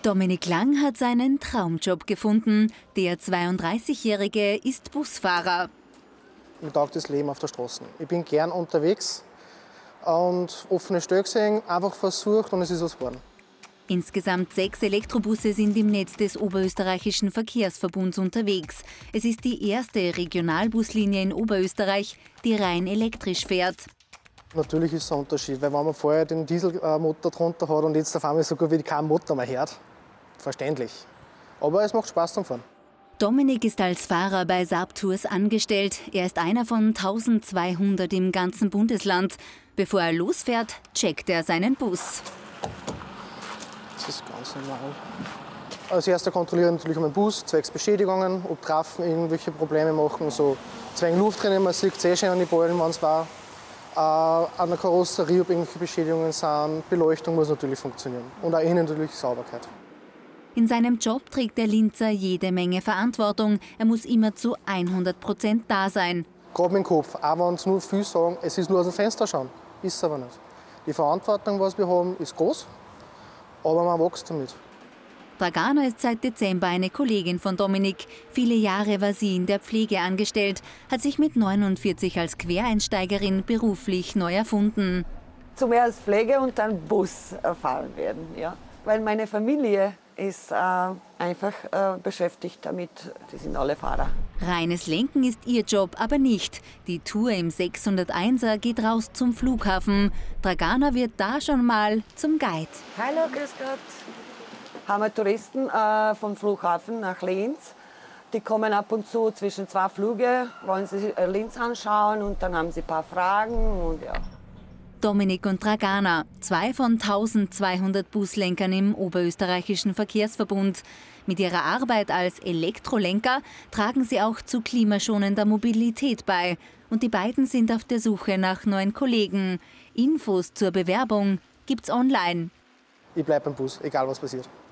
Dominik Lang hat seinen Traumjob gefunden. Der 32-Jährige ist Busfahrer. Mir taugt das Leben auf der Straße. Ich bin gern unterwegs und offene Stellen gesehen, einfach versucht und es ist was geworden. Insgesamt 6 Elektrobusse sind im Netz des Oberösterreichischen Verkehrsverbunds unterwegs. Es ist die erste Regionalbuslinie in Oberösterreich, die rein elektrisch fährt. Natürlich ist es ein Unterschied, weil wenn man vorher den Dieselmotor drunter hat und jetzt auf einmal so gut wie kein Motor mehr hört, verständlich. Aber es macht Spaß zum Fahren. Dominik ist als Fahrer bei Saab Tours angestellt. Er ist einer von 1200 im ganzen Bundesland. Bevor er losfährt, checkt er seinen Bus. Das ist ganz normal. Als erster kontrolliere ich natürlich meinen Bus, zwecks Beschädigungen, ob Trafen irgendwelche Probleme machen, so zwecks Luftrennen, man sieht sehr schön an die Ballen, wenn es war. An der Karosserie, ob irgendwelche Beschädigungen sind, Beleuchtung muss natürlich funktionieren und auch innen natürlich Sauberkeit. In seinem Job trägt der Linzer jede Menge Verantwortung. Er muss immer zu 100% da sein. Gerade mit dem Kopf, auch wenn es nur viel sagen, es ist nur aus dem Fenster schauen, ist es aber nicht. Die Verantwortung, was wir haben, ist groß, aber man wächst damit. Dragana ist seit Dezember eine Kollegin von Dominik. Viele Jahre war sie in der Pflege angestellt, hat sich mit 49 als Quereinsteigerin beruflich neu erfunden. Zuerst Pflege und dann Bus fahren werden, ja. Weil meine Familie ist einfach beschäftigt damit, die sind alle Fahrer. Reines Lenken ist ihr Job aber nicht. Die Tour im 601er geht raus zum Flughafen. Dragana wird da schon mal zum Guide. Hallo, grüß Gott. Haben wir Touristen vom Flughafen nach Linz. Die kommen ab und zu zwischen 2 Flüge, wollen sich Linz anschauen und dann haben sie ein paar Fragen und ja. Dominik und Dragana, 2 von 1200 Buslenkern im Oberösterreichischen Verkehrsverbund. Mit ihrer Arbeit als Elektrolenker tragen sie auch zu klimaschonender Mobilität bei. Und die beiden sind auf der Suche nach neuen Kollegen. Infos zur Bewerbung gibt's online. Ich bleibe beim Bus, egal was passiert.